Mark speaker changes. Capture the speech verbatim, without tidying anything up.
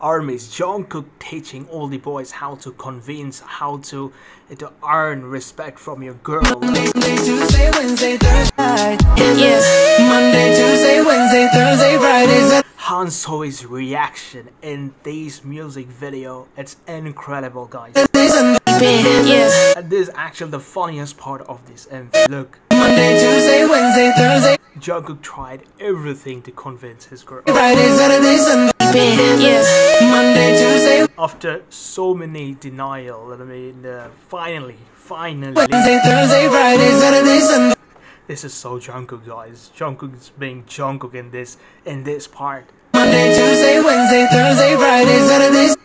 Speaker 1: armies. Jungkook teaching all the boys how to convince, how to to earn respect from your girl.
Speaker 2: Monday, Tuesday, Wednesday, Thursday. Yes. Monday, Tuesday, Wednesday, Thursday, Friday.
Speaker 1: Hanso's reaction in this music video, it's incredible, guys.
Speaker 2: Yes.
Speaker 1: And this is actually the funniest part of this M V. Look.
Speaker 2: Monday, Tuesday, Wednesday, Thursday.
Speaker 1: Jungkook tried everything to convince his girl.
Speaker 2: Friday, Saturday, Sunday. Yes. Monday, Tuesday.
Speaker 1: After so many denial, I mean, uh, finally, finally.
Speaker 2: Wednesday, Thursday, Friday, Saturday, Sunday.
Speaker 1: This is so Jungkook, guys. Jungkook is being Jungkook in this in this part.
Speaker 2: Monday, Tuesday, Wednesday, Thursday, Friday, Saturday.